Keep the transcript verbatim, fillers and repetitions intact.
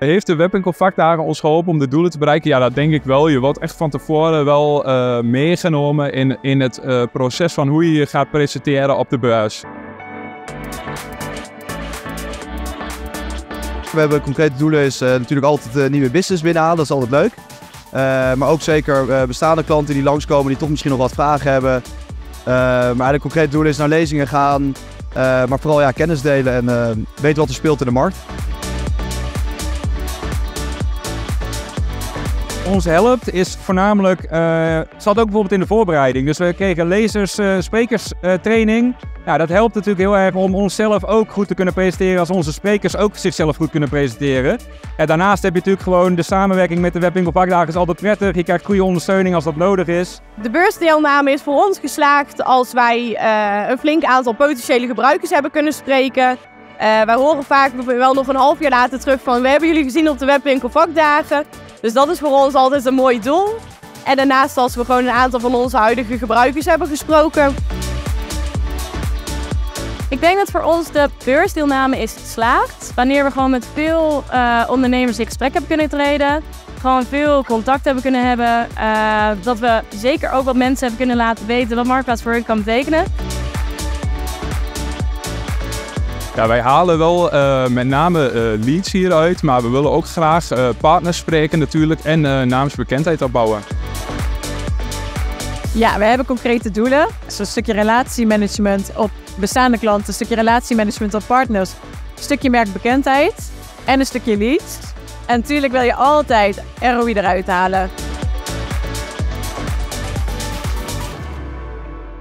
Heeft de Webwinkel Vakdagen ons geholpen om de doelen te bereiken? Ja, dat denk ik wel. Je wordt echt van tevoren wel uh, meegenomen in, in het uh, proces van hoe je je gaat presenteren op de beurs. We hebben concrete doelen, is uh, natuurlijk altijd uh, nieuwe business binnenhalen, dat is altijd leuk. Uh, maar ook zeker uh, bestaande klanten die langskomen die toch misschien nog wat vragen hebben. Uh, maar de concrete doel is naar lezingen gaan, uh, maar vooral ja, kennis delen en uh, weten wat er speelt in de markt. Ons helpt is voornamelijk, uh, zat ook bijvoorbeeld in de voorbereiding. Dus we kregen lezers, uh, sprekers uh, training. Ja, dat helpt natuurlijk heel erg om onszelf ook goed te kunnen presenteren als onze sprekers ook zichzelf goed kunnen presenteren. En daarnaast heb je natuurlijk gewoon de samenwerking met de Webwinkel Vakdagen is altijd prettig. Je krijgt goede ondersteuning als dat nodig is. De beursdeelname is voor ons geslaagd als wij uh, een flink aantal potentiële gebruikers hebben kunnen spreken. Uh, wij horen vaak wel nog een half jaar later terug van we hebben jullie gezien op de Webwinkel Vakdagen. Dus dat is voor ons altijd een mooi doel. En daarnaast als we gewoon een aantal van onze huidige gebruikers hebben gesproken. Ik denk dat voor ons de beursdeelname is geslaagd. Wanneer we gewoon met veel uh, ondernemers in gesprek hebben kunnen treden. Gewoon veel contact hebben kunnen hebben. Uh, dat we zeker ook wat mensen hebben kunnen laten weten wat Marktplaats voor hun kan betekenen. Ja, wij halen wel uh, met name uh, leads hieruit, maar we willen ook graag uh, partners spreken natuurlijk en uh, naamsbekendheid opbouwen. Ja, we hebben concrete doelen. Dus een stukje relatiemanagement op bestaande klanten, een stukje relatiemanagement op partners, een stukje merkbekendheid en een stukje leads. En natuurlijk wil je altijd R O I eruit halen.